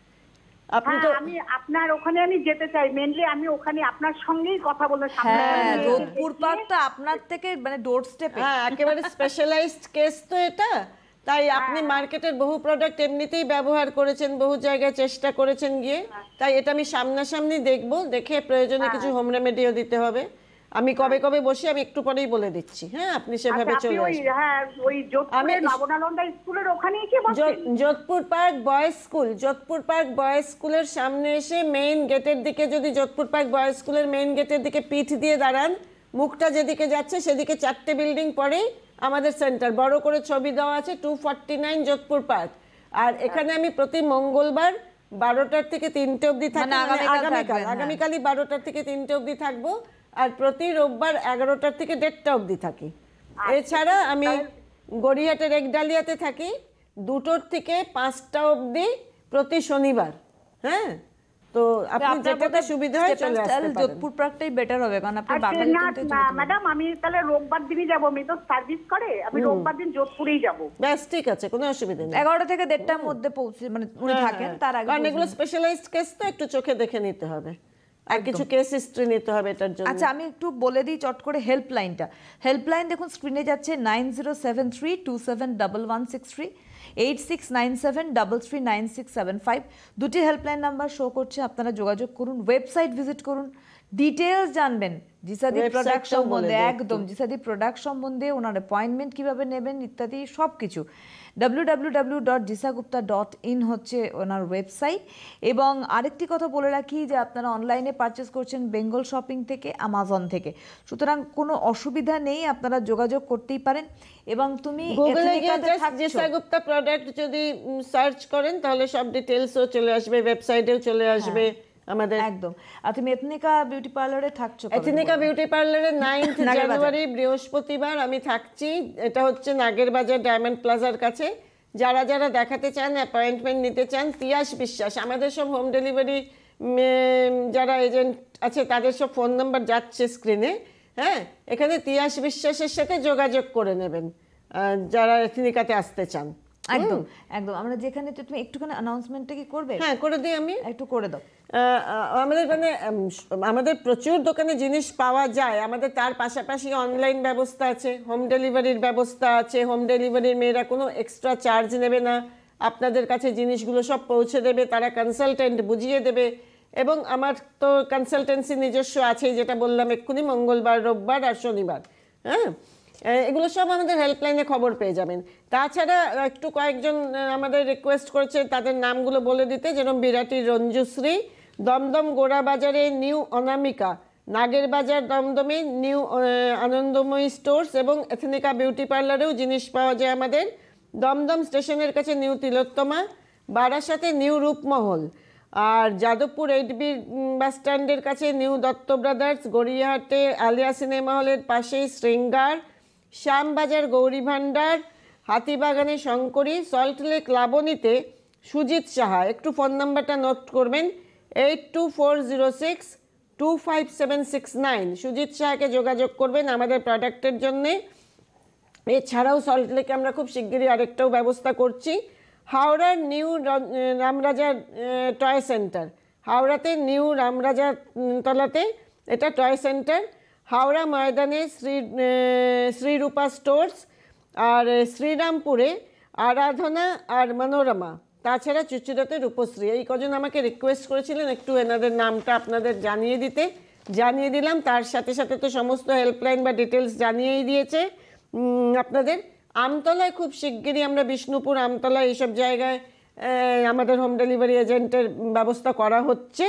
[SPEAKER 3] আপনি তো
[SPEAKER 4] হ্যাঁ, আমি আপনার ওখানে আমি যেতে চাই। মেনলি আমি ওখানে আপনার সঙ্গেই কথা বলতে সামনে
[SPEAKER 2] হ্যাঁ, যোধপুর পার্কটা আপনার থেকে মানে ডোর স্টেপে।
[SPEAKER 3] হ্যাঁ, একেবারে স্পেশালাইজড কেস তো এটা। তাই আপনি মার্কেটের বহু প্রোডাক্ট এমনিতেই ব্যবহার করেছেন, বহু জায়গায় চেষ্টা করেছেন গিয়ে। তাই এটা আমি সামনাসামনি দেখবো, দেখে প্রয়োজনে কিছু হোম রেমেডিও দিতে হবে। আমি কবে কবে বসে আমি একটু পরেই বলে দিচ্ছি। হ্যাঁ, আপনি সেভাবে
[SPEAKER 4] আচ্ছা, আপনি
[SPEAKER 3] চলে
[SPEAKER 4] ওই
[SPEAKER 3] আসবেন।
[SPEAKER 4] হ্যাঁ ওই যোধপুরের
[SPEAKER 3] আমি-
[SPEAKER 4] নবনালন্দা স্কুলের ওখানেই কি বসেন?
[SPEAKER 3] যো- Jodhpur park boys school, Jodhpur park boys স্কুলের সামনে এসে মেইন গেটের দিকে, যদি যোধপুর পার্ক বয়েজ স্কুলের মেইন গেটের দিকে পিঠ দিয়ে দাঁড়ান, মুখটা যেদিকে যাচ্ছে সেদিকে চারটে বিল্ডিং পরেই আমাদের সেন্টার, বড় করে ছবি দেওয়া আছে, two forty nine Jodhpur park. আর এখানে আমি প্রতি মঙ্গলবার বারোটার থেকে তিনটে অবধি থাকি,
[SPEAKER 2] মানে
[SPEAKER 3] মানে
[SPEAKER 2] আগামীকাল
[SPEAKER 3] আগামীকাল
[SPEAKER 2] থাকবেন, হ্যাঁ।
[SPEAKER 3] আগামীকালই বারোটার থেকে তিনটে অবধি থাকবো। আর প্রতি রোববার এগারোটার থেকে দেড়টা অবধি থাকি। এছাড়া আমি গড়িয়াহাটের একডালিয়াতে থাকি দুটোর থেকে পাঁচটা অবধি প্রতি শনিবার। হ্যাঁ, তো আপনি
[SPEAKER 2] আপনার
[SPEAKER 3] যেটাতে
[SPEAKER 2] বোধহয়
[SPEAKER 3] সুবিধা হয়
[SPEAKER 2] step and
[SPEAKER 3] চলে আসতে
[SPEAKER 2] style
[SPEAKER 3] পারেন।
[SPEAKER 2] যোধপুর পার্কটাই বেটার হবে, কারণ আপনি
[SPEAKER 4] আচ্ছা, না
[SPEAKER 2] বাঘাযতীন থেকে
[SPEAKER 4] না,
[SPEAKER 2] যোধপুর।
[SPEAKER 4] ম্যাডাম আমি তাহলে রোববার দিনই যাবো। আমি তো সার্ভিস করে, আমি রোববার দিন যোধপুরেই যাবো।
[SPEAKER 3] ব্যাস ঠিক আছে, কোনো অসুবিধা নেই।
[SPEAKER 2] এগারোটা থেকে দেড়টার মধ্যে পৌঁছে মানে উনি থাকেন, তার আগে
[SPEAKER 3] কারণ এগুলো
[SPEAKER 2] পৌঁছে-
[SPEAKER 3] স্পেশালাইজড কেস তো একটু চোখে দেখে নিতে হবে, আর কিছু কেস হিস্ট্রি নিতে হবে এটার জন্য।
[SPEAKER 2] আচ্ছা আমি একটু বলে দিই চট করে হেল্পলাইনটা। হেল্পলাইন দেখুন স্ক্রিনে যাচ্ছে nine zero seven three two seven double one six three, eight six nine seven double three nine six seven five. দুটি হেল্পলাইন নাম্বার শো করছে, আপনারা যোগাযোগ করুন, ওয়েবসাইট ভিজিট করুন, ডিটেলস জানবেন জিসাদি
[SPEAKER 3] Website
[SPEAKER 2] প্রোডাক্ট
[SPEAKER 3] টাও বলে
[SPEAKER 2] সম্বন্ধে
[SPEAKER 3] দাও
[SPEAKER 2] একদম জিসাদি প্রোডাক্ট সম্বন্ধে ওনার অ্যাপয়েন্টমেন্ট কিভাবে নেবেন ইত্যাদি সব কিছু W W W dot Jisagupta dot in হচ্ছে ওনার ওয়েবসাইট। এবং আরেকটি কথা বলে রাখি যে আপনারা অনলাইনে পারচেস করছেন বেঙ্গল শপিং থেকে, আমাজন থেকে, সুতরাং কোনো অসুবিধা নেই, আপনারা যোগাযোগ করতেই পারেন। এবং তুমি
[SPEAKER 3] গুগলে গিয়ে
[SPEAKER 2] এথনিকাতে
[SPEAKER 3] জাস্ট
[SPEAKER 2] থাকছো।
[SPEAKER 3] জিসাগুপ্তা প্রোডাক্ট যদি সার্চ করেন তাহলে সব ডিটেলসও চলে আসবে, ওয়েবসাইটেও চলে আসবে আমাদের।
[SPEAKER 2] একদম। আর তুমি এথনিকা বিউটি পার্লারে থাকছো কবে?
[SPEAKER 3] এথনিকা বিউটি পার্লারে নাইন্থ
[SPEAKER 2] নাগের বাজার।
[SPEAKER 3] জানুয়ারি বৃহস্পতিবার আমি থাকছি। এটা হচ্ছে নাগের বাজার ডায়মন্ড প্লাজার কাছে। যারা যারা দেখাতে চান, অ্যাপয়েন্টমেন্ট নিতে চান, তিয়াস বিশ্বাস, আমাদের সব হোম ডেলিভারি যারা এজেন্ট আছে তাদের সব ফোন নাম্বার যাচ্ছে স্ক্রিনে। হ্যাঁ, এখানে তিয়াস বিশ্বাসের সাথে যোগাযোগ করে নেবেন আহ, যারা এথনিকাতে আসতে চান।
[SPEAKER 2] একদম একদম। আমরা যেখানে তো তুমি একটুখানি অ্যানাউন্সমেন্টটা কি করবে?
[SPEAKER 3] হ্যাঁ, করে দিই আমি।
[SPEAKER 2] একটু করে দাও।
[SPEAKER 3] আহ, আমাদের মানে উম, আমাদের প্রচুর দোকানে জিনিস পাওয়া যায়, আমাদের তার পাশাপাশি অনলাইন ব্যবস্থা আছে, হোম ডেলিভারির ব্যবস্থা আছে। হোম ডেলিভারির মেয়েরা কোনো এক্সট্রা চার্জ নেবে না, আপনাদের কাছে জিনিসগুলো সব পৌঁছে দেবে, তারা কনসালটেন্ট বুঝিয়ে দেবে। এবং আমার তো কনসালটেন্সি নিজস্ব আছে, যেটা বললাম এক্ষুনি, মঙ্গলবার, রোববার আর শনিবার। হ্যাঁ, এগুলো সব আমাদের হেল্পলাইনে খবর পেয়ে যাবেন। তাছাড়া একটু কয়েকজন আমাদের রিকোয়েস্ট করেছে তাদের নামগুলো বলে দিতে, যেরকম বিরাটি রঞ্জুশ্রী, দমদম গোড়া বাজারে নিউ অনামিকা, নাগের বাজার দমদমে নিউ আনন্দময়ী স্টোর্স এবং এথনিকা বিউটি পার্লারেও জিনিস পাওয়া যায় আমাদের। দমদম স্টেশনের কাছে নিউ তিলোত্তমা, বারাসাতে নিউ রূপমহল, আর যাদবপুর এইট বি বাস স্ট্যান্ডের কাছে নিউ দত্ত ব্রাদার্স, গড়িয়াহাটে আলিয়া সিনেমা হলের পাশেই শৃঙ্গার, শ্যামবাজার গৌরী ভান্ডার, হাতিবাগানে শঙ্করী, সল্টলেক লাবণীতে সুজিত সাহা। একটু ফোন নাম্বারটা নোট করবেন, eight two four zero six two five seven six nine. Sujit সাহাকে যোগাযোগ করবেন আমাদের প্রোডাক্টের জন্যে। এছাড়াও সল্টলেকে আমরা খুব শিগগিরই আরেকটাও ব্যবস্থা করছি, হাওড়ার নিউ রামরাজা টয় সেন্টার, হাওড়াতে নিউ রামরাজা তলাতে এটা টয় সেন্টার, হাওড়া ময়দানে শ্রী শ্রীরূপা স্টোর্স, আর শ্রীরামপুরে আরাধনা আর মনোরমা, তাছাড়া চুচুড়াতে রূপশ্রী। এই কজন আমাকে রিকোয়েস্ট করেছিলেন একটু এনাদের নামটা আপনাদের জানিয়ে দিতে, জানিয়ে দিলাম। তার সাথে সাথে তো সমস্ত হেল্পলাইন বা ডিটেলস জানিয়েই দিয়েছে আপনাদের। আমতলায় খুব শিগগিরই আমরা বিষ্ণুপুর, আমতলা এইসব জায়গায় আমাদের হোম ডেলিভারি এজেন্টের ব্যবস্থা করা হচ্ছে।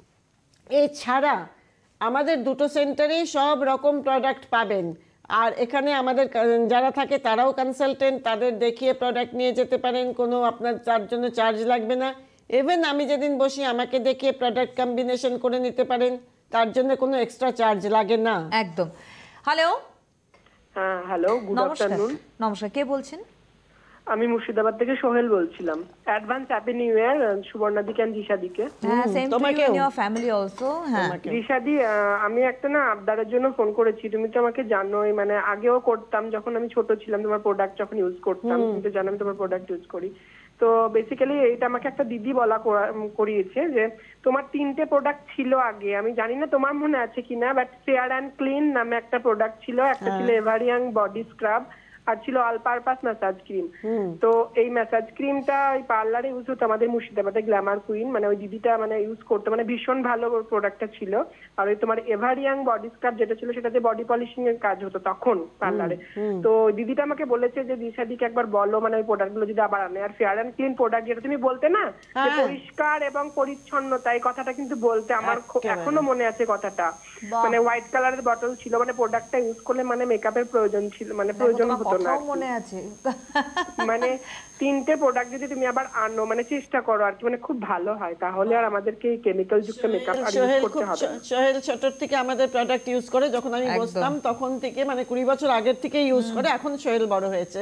[SPEAKER 3] এছাড়া আমাদের দুটো সেন্টারেই সব রকম প্রোডাক্ট পাবেন। আর এখানে আমাদের যারা থাকে তারাও কনসালটেন্ট, তাদের দেখিয়ে প্রোডাক্ট নিয়ে যেতে পারেন, কোনো আপনার তার জন্য চার্জ লাগবে না। ইভেন আমি যেদিন বসি আমাকে দেখিয়ে প্রোডাক্ট কম্বিনেশন করে নিতে পারেন, তার জন্য কোনো এক্সট্রা চার্জ লাগে না।
[SPEAKER 2] একদম। হ্যালো,
[SPEAKER 7] হ্যাঁ হ্যালো, গুড
[SPEAKER 2] নমস্কার।
[SPEAKER 7] আফটারনুন।
[SPEAKER 2] নমস্কার, কে বলছেন?
[SPEAKER 7] আমি মুর্শিদাবাদ থেকে সোহেল বলছিলাম। অ্যাডভান্স হ্যাপি নিউ ইয়ার সুবর্ণাদিকে এন্ড জিসাদিকে।
[SPEAKER 2] হ্যাঁ, সেম টু ইউ
[SPEAKER 3] তোমাকেও।
[SPEAKER 2] And your family also. হ্যাঁ,
[SPEAKER 7] জিসাদি, আমি একটা না আবদারের জন্য ফোন করেছি। তুমি তো আমাকে জানোই, মানে আগেও করতাম যখন আমি ছোট ছিলাম, তোমার প্রোডাক্ট যখন ইউজ করতাম, তুমি তো জানো আমি তোমার প্রোডাক্ট ইউজ করি। তো বেসিক্যালি এটা আমাকে একটা দিদি বলা করা- করিয়েছে যে তোমার তিনটে প্রোডাক্ট ছিল আগে, আমি জানি না তোমার মনে আছে কিনা, বাট ফেয়ার অ্যান্ড ক্লিন নামে একটা প্রোডাক্ট ছিল, একটা ছিল এভারিয়াং বডি স্ক্রাব, আর ছিল অল পারপাস ম্যাসাজ ক্রিম। তো এই ম্যাসাজ ক্রিমটা ওই পার্লারে ইউজ হতো আমাদের মুর্শিদাবাদে, গ্ল্যামার কুইন, মানে ওই দিদিটা মানে ইউজ করতো, মানে ভীষণ ভালো প্রোডাক্টটা ছিল। আর ওই তোমার এভারিয়াং বডি স্ক্রাব যেটা ছিল সেটাতে বডি পলিশিং এর কাজ হতো তখন পার্লারে। তো ওই দিদিটা আমাকে বলেছে যে দিশাদিকে একবার বলো মানে ওই প্রোডাক্ট গুলো যদি আবার আনে। আর ফেয়ার অ্যান্ড ক্লিন প্রোডাক্ট যেটা তুমি বলতে না যে পরিষ্কার এবং পরিচ্ছন্নতা, এই কথাটা কিন্তু বলতে আমার খুব- এখনো মনে আছে কথাটা। মানে হোয়াইট কালারের বটল ছিল, মানে প্রোডাক্টটা ইউজ করলে মানে মেকআপের প্রয়োজন ছিল, মানে প্রয়োজন হতো না।
[SPEAKER 2] কথাও মনে আছে।
[SPEAKER 7] মানে তিনটে প্রোডাক্ট যদি তুমি আবার আনো, মানে চেষ্টা করো আর কি, মানে খুব ভালো হয়, তাহলে আর আমাদেরকে কেমিক্যাল যুক্ত মেকআপ আর ইউজ
[SPEAKER 3] সোহেল
[SPEAKER 7] করতে
[SPEAKER 3] খুব
[SPEAKER 7] হবে না।
[SPEAKER 3] সোহেল ছোটর থেকে আমাদের প্রোডাক্ট ইউজ করে, যখন আমি বসতাম তখন থেকে, মানে কুড়ি বছর আগের থেকে ইউজ করে। এখন সোহেল বড় হয়েছে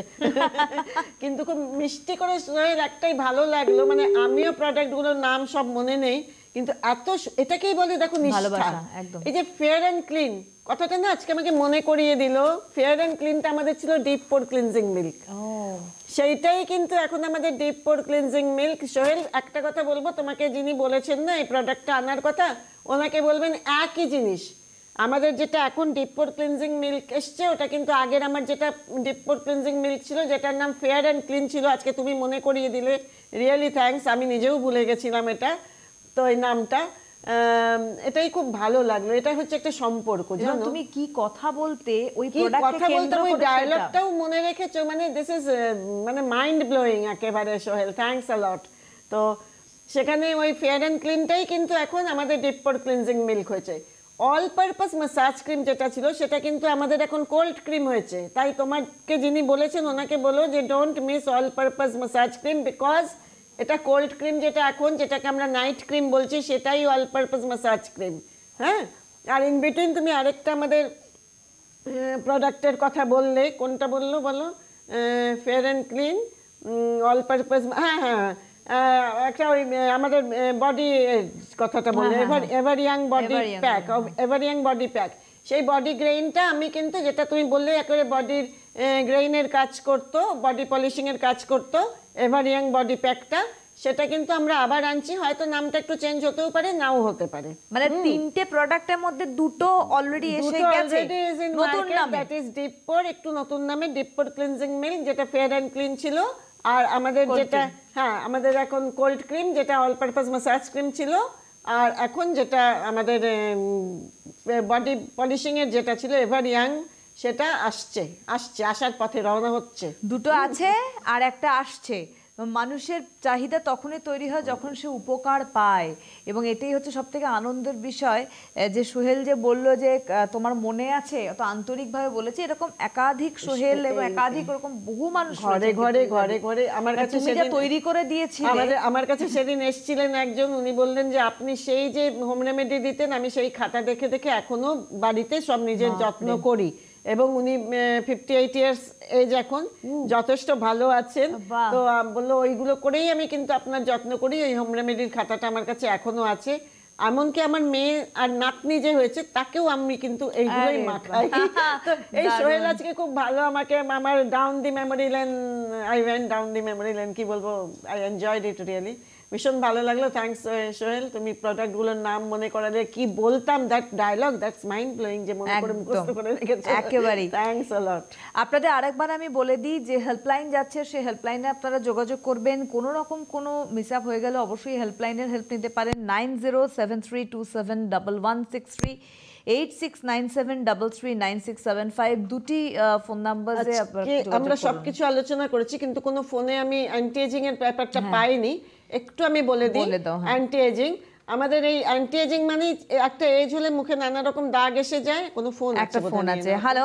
[SPEAKER 3] কিন্তু খুব মিষ্টি করে সোহেল একটাই ভালো লাগলো, মানে আমিও প্রোডাক্ট গুলোর নাম সব মনে নেই, কিন্তু এত স- এটাকেই বলে দেখো নিষ্ঠা।
[SPEAKER 2] ভালোবাসা, একদম।
[SPEAKER 3] এই যে ফেয়ার অ্যান্ড ক্লিন কথাটা না আজকে আমাকে মনে করিয়ে দিল। ফেয়ার অ্যান্ড ক্লিনটা আমাদের ছিল ডিপ পোর ক্লিনজিং মিল্ক, সেইটাই কিন্তু এখন আমাদের deep pore cleansing milk. Sohel একটা কথা বলবো তোমাকে, যিনি বলেছেন না এই প্রোডাক্টটা আনার কথা, ওনাকে বলবেন একই জিনিস, আমাদের যেটা এখন ডিপ পোর ক্লিনজিং মিল্ক এসছে ওটা কিন্তু আগের আমার যেটা ডিপ পোর ক্লিনজিং মিল্ক ছিল, যেটার নাম ফেয়ার অ্যান্ড ক্লিন ছিল, আজকে তুমি মনে করিয়ে দিলে, রিয়েলি থ্যাঙ্কস। আমি নিজেও ভুলে গেছিলাম এটা, তো এই নামটা। আম, এটাই খুব ভালো লাগলো। এটা হচ্ছে একটা সম্পর্ক,
[SPEAKER 2] এবং
[SPEAKER 3] জানো
[SPEAKER 2] তুমি কি কথা বলতে ওই
[SPEAKER 3] কি
[SPEAKER 2] প্রোডাক্টকে
[SPEAKER 3] কথা বলতে
[SPEAKER 2] কেন্দ্র
[SPEAKER 3] ওই
[SPEAKER 2] করে সেটা।
[SPEAKER 3] ডায়লগটাও মনে রেখেছো, মানে দিস ইজ মানে মাইন্ড ব্লোয়িং একেবারে সোহেল, থ্যাঙ্কস আ লট। তো সেখানে ওই ফেয়ার অ্যান্ড ক্লিনটাই কিন্তু এখন আমাদের ডিপ পোর ক্লিনজিং মিল্ক হয়েছে। অল পারপাস মাসাজ ক্রিম যেটা ছিল সেটা কিন্তু আমাদের এখন কোল্ড ক্রিম হয়েছে। তাই তোমাকে যিনি বলেছেন ওনাকে বলো যে don't miss all purpose massage cream, because এটা কোল্ড ক্রিম যেটা এখন, যেটাকে আমরা নাইট ক্রিম বলছি, সেটাই অল পারপাস মাসাজ ক্রিম। হ্যাঁ, আর ইন বিটুইন তুমি আরেকটা আমাদের প্রোডাক্টের কথা বললে, কোনটা বললো বলো? Fair and clean all purpose, হ্যাঁ হ্যাঁ আহ, একটা ওই আহ, আমাদের বডি কথাটা বললে, ever ever young body
[SPEAKER 2] Ever Young,
[SPEAKER 3] pack, ever young body pack. সেই বডি গ্রেইনটা আমি কিন্তু, যেটা তুমি বললে একেবারে বডির গ্রেইনের কাজ করতো, বডি পলিশিংয়ের কাজ করতো, এভার ইয়াং বডি প্যাকটা, সেটা কিন্তু আমরা আবার আনছি। হয়তো নামটা একটু চেঞ্জ হতেও পারে, নাও হতে পারে।
[SPEAKER 2] মানে তিনটে প্রোডাক্টের মধ্যে দুটো অলরেডি এসে
[SPEAKER 3] দুটো
[SPEAKER 2] গেছে
[SPEAKER 3] already is in
[SPEAKER 2] নতুন
[SPEAKER 3] market,
[SPEAKER 2] নামে।
[SPEAKER 3] that is Deep Pore, একটু নতুন নামে ডিপ পোর ক্লিনজিং মিল্ক, যেটা ফেয়ার অ্যান্ড ক্লিন ছিল। আর আমাদের যেটা, হ্যাঁ আমাদের এখন কোল্ড ক্রিম, যেটা অল পারপাস মাসাজ ক্রিম ছিল। আর এখন যেটা আমাদের বডি পলিশিং এর যেটা ছিল এভার ইয়াং, সেটা আসছে আসছে আসার পথে রওনা হচ্ছে।
[SPEAKER 2] দুটো আছে আর একটা আসছে। মানুষের চাহিদা তখনই তৈরি হয় যখন সে উপকার পায়, এবং এটাই হচ্ছে সব থেকে আনন্দের বিষয়। এ, যে সোহেল যে বললো যে আহ, তোমার মনে আছে, অত আন্তরিকভাবে বলেছে, এরকম একাধিক সোহেল এবং একাধিক ওরকম বহু মানুষ
[SPEAKER 3] ঘরে
[SPEAKER 2] রয়েছে
[SPEAKER 3] ঘরে
[SPEAKER 2] কিন্তু
[SPEAKER 3] ঘরে ঘরে আমার কাছে
[SPEAKER 2] তুমি যা
[SPEAKER 3] সেদিন-
[SPEAKER 2] তৈরি করে দিয়েছিলে।
[SPEAKER 3] আমাদের আমার কাছে সেদিন এসেছিলেন একজন, উনি বললেন যে আপনি সেই যে হোম রেমেডি দিতেন, আমি সেই খাতা দেখে দেখে এখনো বাড়িতে সব নিজের যত্ন করি। এবং উনি ফিফটি এইট ইয়ার্স এজ এখন, যথেষ্ট ভালো আছেন।
[SPEAKER 2] বাহ।
[SPEAKER 3] তো আহ, বললো ওইগুলো করেই আমি কিন্তু আপনার যত্ন করি। এই হোম রেমেডির খাতাটা আমার কাছে এখনো আছে। এমনকি আমার মেয়ে আর নাতনি যে হয়েছে তাকেও আমি কিন্তু এইগুলোই
[SPEAKER 2] আরে
[SPEAKER 3] মাখাই। তো এই সোহেল আজকে খুব ভালো আমাকে আমার down the memory lane, I went down the memory lane, কি বলবো, আই এনজয়েড ইট রিয়েলি। ভীষণ ভালো লাগলো, থ্যাঙ্কস সোহেল। তুমি প্রোডাক্টগুলোর নাম মনে করালে, কি বলতাম, that dialogue, that's mind blowing, যে মনে করে মুখস্থ করে রেখেছো।
[SPEAKER 2] একেবারেই।
[SPEAKER 3] Thanks a lot.
[SPEAKER 2] আপনাদের আরেকবার আমি বলে দিই যে হেল্পলাইন যাচ্ছে, সেই হেল্পলাইনে আপনারা যোগাযোগ করবেন। কোনো রকম কোনো মিস আপ হয়ে গেলে অবশ্যই হেল্পলাইনের হেল্প নিতে পারেন। Nine zero seven three two seven double one six three, eight six nine seven double three nine six seven five, দুটি ফোন নাম্বারে
[SPEAKER 3] আজকে আমরা সবকিছু আলোচনা করেছি, কিন্তু কোনো ফোনে আমি অ্যান্টি এজিং এর ব্যাপারটা পাইনি। একটু আমি বলে দিই,
[SPEAKER 2] বলে দাও, হ্যাঁ।
[SPEAKER 3] অ্যান্টি এজিং, আমাদের এই অ্যান্টি এজিং মানে একটা এজ হলে মুখে নানা রকম দাগ এসে যায়। কোনো ফোন
[SPEAKER 2] একটা ফোন আছে। হ্যালো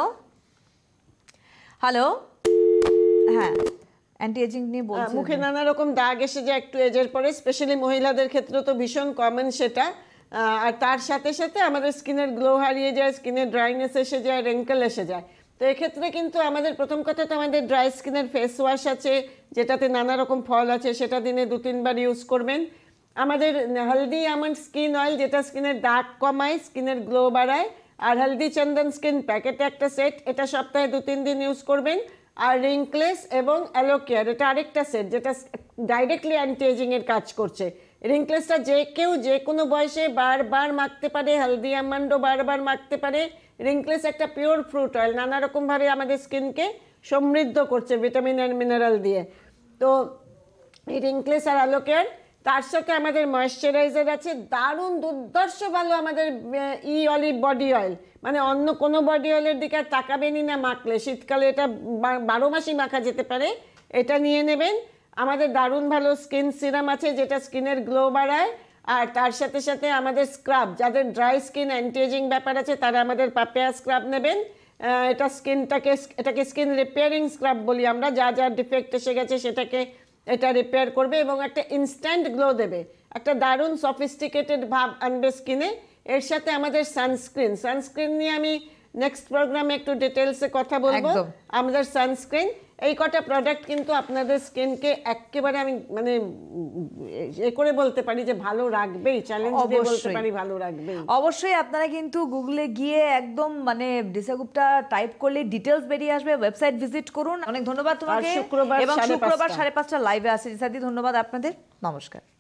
[SPEAKER 2] হ্যালো, হ্যাঁ, অ্যান্টি এজিং নিয়ে বলছি।
[SPEAKER 3] মুখে নানা রকম দাগ এসে যায় একটু এজের পরে, স্পেশালি মহিলাদের ক্ষেত্রে তো ভীষণ কমন সেটা। আহ, আর তার সাথে সাথে আমাদের স্কিনের গ্লো হারিয়ে যায়, স্কিনের ড্রাইনেস এসে যায়, রেঙ্কেল এসে যায়। তো এক্ষেত্রে কিন্তু আমাদের প্রথম কথা তো আমাদের ড্রাই স্কিনের ফেস ওয়াশ আছে, যেটাতে নানা রকম ফল আছে, সেটা দিনে দু তিনবার ইউজ করবেন। আমাদের হলদি আমন্ড স্কিন অয়েল, যেটা স্কিনের দাগ কমায়, স্কিনের গ্লো বাড়ায়। আর হলদি চন্দন স্কিন প্যাক, এটা একটা সেট, এটা সপ্তাহে দু তিন দিন ইউজ করবেন। আর রিঙ্কলেস এবং অ্যালো কেয়ার, এটা আরেকটা সেট, যেটা ডাইরেক্টলি অ্যান্টি এজিং এর কাজ করছে। রিঙ্কলেসটা যে কেউ যে কোনো বয়সে বারবার মাখতে পারে, হলদি আমন্ডও বারবার মাখতে পারে। রিঙ্কলেস একটা পিওর ফ্রুট অয়েল, নানা রকমভাবে আমাদের স্কিনকে সমৃদ্ধ করছে ভিটামিন অ্যান্ড মিনারেল দিয়ে। তো এই রিঙ্কলেস আর অ্যালো কেয়ার, তার সাথে আমাদের ময়েশ্চারাইজার আছে, দারুণ দুর্ধর্ষ ভালো আমাদের ই অলিভ বডি অয়েল। মানে অন্য কোনো বডি অয়েলের দিকে আর তাকাবেনই না মাখলে, শীতকালে এটা বারো মাসই মাখা যেতে পারে, এটা নিয়ে নেবেন। আমাদের দারুণ ভালো স্কিন সিরাম আছে, যেটা স্কিনের গ্লো বাড়ায়। আর তার সাথে সাথে আমাদের স্ক্রাব, যাদের ড্রাই স্কিন অ্যান্টি এজিং ব্যাপার আছে তারা আমাদের পাপিয়া স্ক্রাব নেবেন। এটা স্কিনটাকে, এটাকে স্কিন রিপেয়ারিং স্ক্রাব বলি আমরা, যা যা ডিফেক্ট এসে গেছে সেটাকে এটা রিপেয়ার করবে এবং একটা ইনস্ট্যান্ট গ্লো দেবে, একটা দারুণ সফিস্টিকেটেড ভাব আনবে স্কিনে। এর সাথে আমাদের সানস্ক্রিন, সানস্ক্রিন নিয়ে আমি নেক্সট প্রোগ্রামে একটু ডিটেলসে কথা বলবো।
[SPEAKER 2] একদম।
[SPEAKER 3] আমাদের সানস্ক্রিন, এই কটা প্রোডাক্ট কিন্তু আপনাদের স্কিনকে একেবারে আমি মানে এ করে বলতে পারি যে ভালো রাখবেই, চ্যালেঞ্জ দিয়ে বলতে
[SPEAKER 2] অবশ্যই।
[SPEAKER 3] পারি ভালো রাখবেই।
[SPEAKER 2] অবশ্যই আপনারা কিন্তু গুগলে গিয়ে একদম মানে দিশা গুপ্তা টাইপ করলে ডিটেলস বেরিয়ে আসবে, ওয়েবসাইট ভিজিট করুন। অনেক ধন্যবাদ তোমাকে।
[SPEAKER 3] আর শুক্রবার
[SPEAKER 2] এবং
[SPEAKER 3] সাড়ে
[SPEAKER 2] শুক্রবার
[SPEAKER 3] পাঁচটা।
[SPEAKER 2] সাড়ে পাঁচটা লাইভে আছে দিশাদি, ধন্যবাদ আপনাদের, নমস্কার।